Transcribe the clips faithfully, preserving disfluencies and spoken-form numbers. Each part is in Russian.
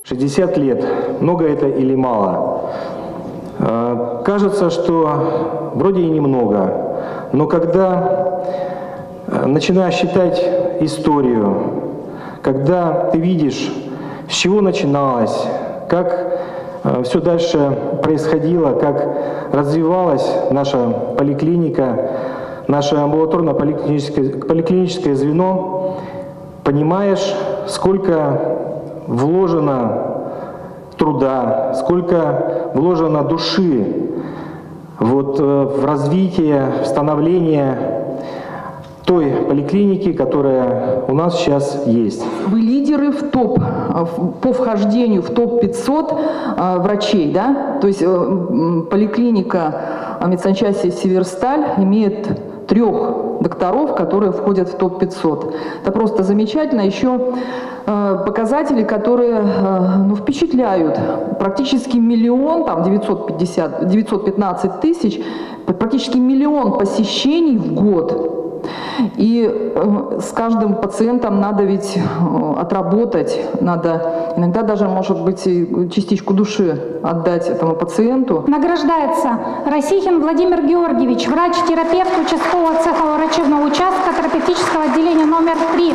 шестьдесят лет. Много это или мало? Кажется, что вроде и немного, но когда начинаешь читать историю, когда ты видишь, с чего начиналось, как все дальше происходило, как развивалась наша поликлиника, наше амбулаторно-поликлиническое поликлиническое звено, понимаешь, сколько вложено труда, сколько вложено души вот, в развитие, в становление той поликлиники, которая у нас сейчас есть. Вы лидеры в топ, по вхождению в топ пятьсот врачей, да? То есть поликлиника медсанчасти «Северсталь» имеет трех докторов, которые входят в топ пятьсот. Это просто замечательно. Еще показатели, которые ну, впечатляют. Практически миллион, там девятьсот пятьдесят, девятьсот пятнадцать тысяч, практически миллион посещений в год. И э, с каждым пациентом надо ведь э, отработать, надо иногда даже, может быть, и частичку души отдать этому пациенту. Награждается Росихин Владимир Георгиевич, врач-терапевт участкового цеха врачебного участка терапевтического отделения номер три.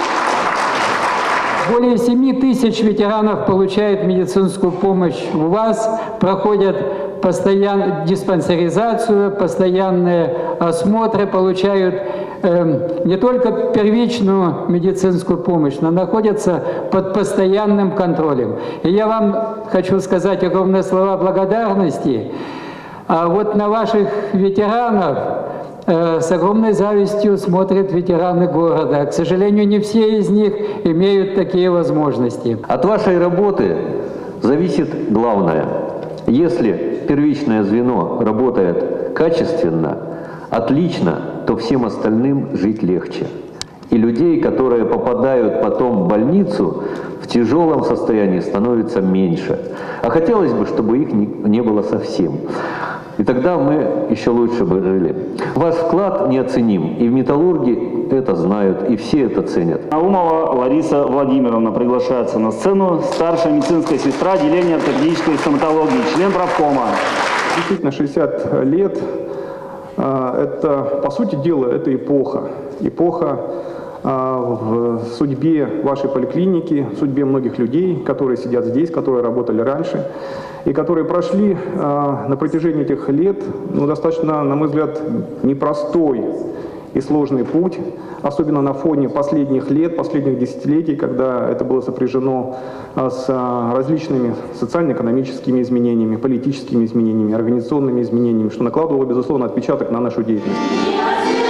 Более семи тысяч ветеранов получают медицинскую помощь. У вас проходят постоянную диспансеризацию, постоянные осмотры, получают э, не только первичную медицинскую помощь, но находятся под постоянным контролем. И я вам хочу сказать огромные слова благодарности. А вот на ваших ветеранов э, с огромной завистью смотрят ветераны города. К сожалению, не все из них имеют такие возможности. От вашей работы зависит главное. Если первичное звено работает качественно, отлично, то всем остальным жить легче. И людей, которые попадают потом в больницу, в тяжелом состоянии становится меньше. А хотелось бы, чтобы их не было совсем. И тогда мы еще лучше бы жили. Ваш вклад неоценим. И в металлурге это знают, и все это ценят. Наумова Лариса Владимировна приглашается на сцену. Старшая медицинская сестра отделения ортопедической стоматологии, член правкома. Действительно, шестьдесят лет – это, по сути дела, это эпоха. Эпоха в судьбе вашей поликлиники, в судьбе многих людей, которые сидят здесь, которые работали раньше, и которые прошли на протяжении этих лет, ну, достаточно, на мой взгляд, непростой и сложный путь, особенно на фоне последних лет, последних десятилетий, когда это было сопряжено с различными социально-экономическими изменениями, политическими изменениями, организационными изменениями, что накладывало, безусловно, отпечаток на нашу деятельность.